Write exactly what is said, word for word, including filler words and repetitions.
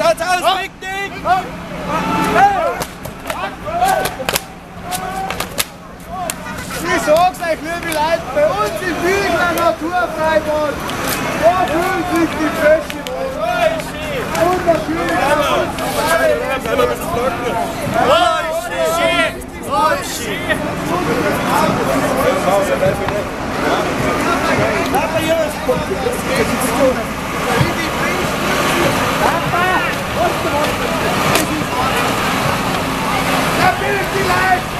Schaut's aus, Picknick! Ich sag's euch, liebe Leute, bei uns im Bügler Naturfreibad, da fühlen sich die Frösche wohl. Wunderschön. Bleib mal ein bisschen flocken. Oh, shit! Oh, shit! Papa, Jungs! Papa! Was du wolltest? Da bildet die Leute!